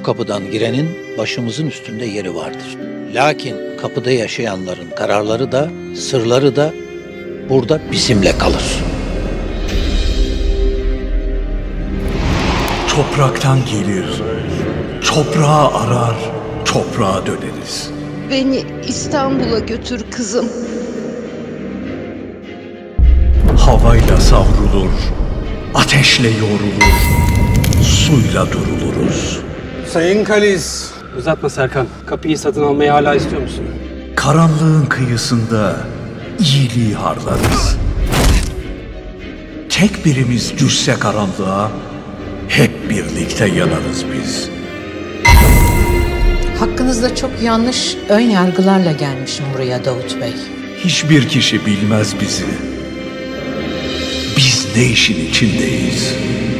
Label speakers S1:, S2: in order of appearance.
S1: kapıdan girenin başımızın üstünde yeri vardır. Lakin kapıda yaşayanların kararları da, sırları da burada bizimle kalır.
S2: Topraktan gelir, toprağı arar, toprağa döneriz.
S3: Beni İstanbul'a götür kızım.
S2: Havayla savrulur, ateşle yoğrulur, suyla duruluruz.
S4: Sayın Kalis.
S5: Uzatma Serkan. Kapıyı satın almayı hala istiyor musun?
S2: Karanlığın kıyısında iyiliği harlarız. Tek birimiz düşse karanlığa, hep birlikte yanarız biz.
S6: Hakkınızda çok yanlış ön yargılarla gelmişim buraya Davut Bey.
S2: Hiçbir kişi bilmez bizi. Biz ne işin içindeyiz?